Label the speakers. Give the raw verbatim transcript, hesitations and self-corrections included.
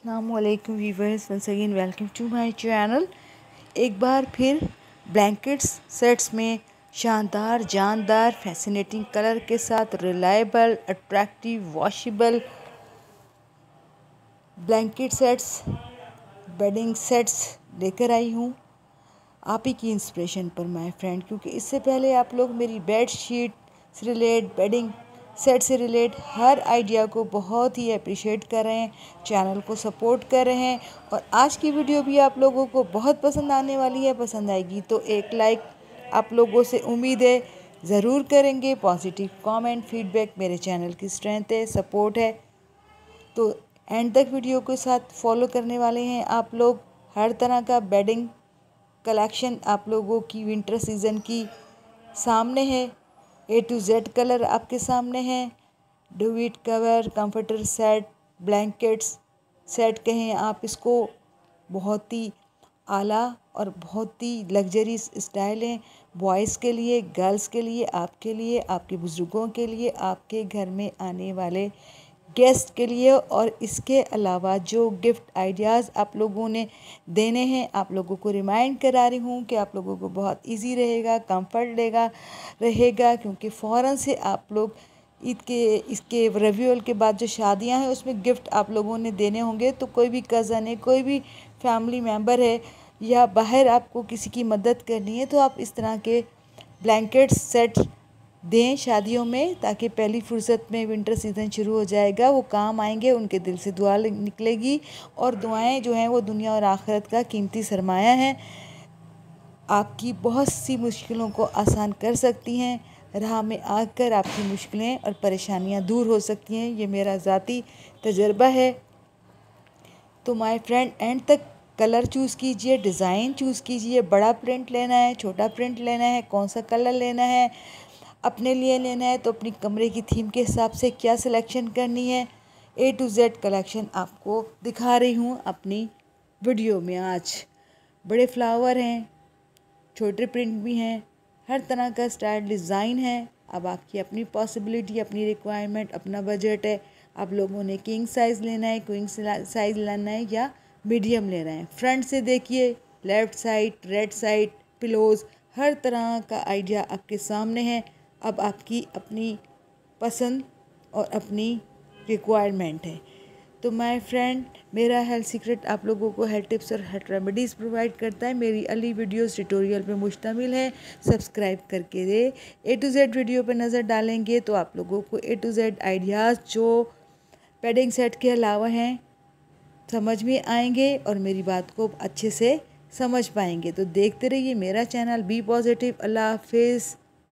Speaker 1: अस्सलामुअलैकुम viewers, once again welcome to my channel. एक बार फिर ब्लैंकेट्स सेट्स में शानदार जानदार फैसिनेटिंग कलर के साथ reliable attractive washable blanket sets bedding sets लेकर आई हूँ आप ही की इंस्पिरेशन पर माय फ्रेंड, क्योंकि इससे पहले आप लोग मेरी बेड शीट से रिलेट बेडिंग सेट से रिलेट हर आइडिया को बहुत ही अप्रिशिएट कर रहे हैं, चैनल को सपोर्ट कर रहे हैं और आज की वीडियो भी आप लोगों को बहुत पसंद आने वाली है। पसंद आएगी तो एक लाइक आप लोगों से उम्मीद है ज़रूर करेंगे। पॉजिटिव कमेंट फीडबैक मेरे चैनल की स्ट्रेंथ है, सपोर्ट है, तो एंड तक वीडियो के साथ फॉलो करने वाले हैं आप लोग। हर तरह का बेडिंग कलेक्शन आप लोगों की विंटर सीज़न की सामने है। ए टू जेड कलर आपके सामने है। Duvet cover, comforter set, blankets set कहें आप इसको, बहुत ही आला और बहुत ही लग्जरी स्टाइल है। बॉयज़ के लिए, गर्ल्स के लिए, आपके लिए, आपके बुज़ुर्गों के लिए, आपके घर में आने वाले गेस्ट के लिए। और इसके अलावा जो गिफ्ट आइडियाज़ आप लोगों ने देने हैं, आप लोगों को रिमाइंड करा रही हूँ कि आप लोगों को बहुत इजी रहेगा, कंफर्ट लेगा रहेगा, क्योंकि फ़ौरन से आप लोग ईद के इसके रिव्यूअल के बाद जो शादियां हैं उसमें गिफ्ट आप लोगों ने देने होंगे। तो कोई भी कज़न है, कोई भी फैमिली मेम्बर है या बाहर आपको किसी की मदद करनी है, तो आप इस तरह के ब्लैंकेट सेट दें शादियों में, ताकि पहली फुर्सत में विंटर सीज़न शुरू हो जाएगा, वो काम आएंगे, उनके दिल से दुआ निकलेगी। और दुआएं जो हैं वो दुनिया और आखिरत का कीमती सरमाया है, आपकी बहुत सी मुश्किलों को आसान कर सकती हैं। राह में आकर आपकी मुश्किलें और परेशानियां दूर हो सकती हैं, ये मेरा ज़ाती तजर्बा है। तो माय फ्रेंड एंड तक कलर चूज़ कीजिए, डिज़ाइन चूज़ कीजिए, बड़ा प्रिंट लेना है, छोटा प्रिंट लेना है, कौन सा कलर लेना है, अपने लिए लेना है तो अपनी कमरे की थीम के हिसाब से क्या सिलेक्शन करनी है। ए टू जेड कलेक्शन आपको दिखा रही हूँ अपनी वीडियो में। आज बड़े फ्लावर हैं, छोटे प्रिंट भी हैं, हर तरह का स्टाइल डिज़ाइन है। अब आपकी अपनी पॉसिबिलिटी, अपनी रिक्वायरमेंट, अपना बजट है। आप लोगों ने किंग साइज़ लेना है, क्वीन साइज़ लेना है या मीडियम लेना है। फ्रंट से देखिए, left side, right side, pillows, हर तरह का आइडिया आपके सामने है। अब आपकी अपनी पसंद और अपनी रिक्वायरमेंट है। तो माय फ्रेंड, मेरा हेल्थ सीक्रेट आप लोगों को हेल्थ टिप्स और हेल्थ रेमेडीज़ प्रोवाइड करता है। मेरी अली वीडियोस ट्यूटोरियल पे मुश्तमिल है, सब्सक्राइब करके दे। ए टू जेड वीडियो पे नज़र डालेंगे तो आप लोगों को ए टू जेड आइडियाज़ जो बेडिंग सेट के अलावा हैं समझ में आएंगे और मेरी बात को अच्छे से समझ पाएंगे। तो देखते रहिए मेरा चैनल। B positive. अल्लाह हाफिज़।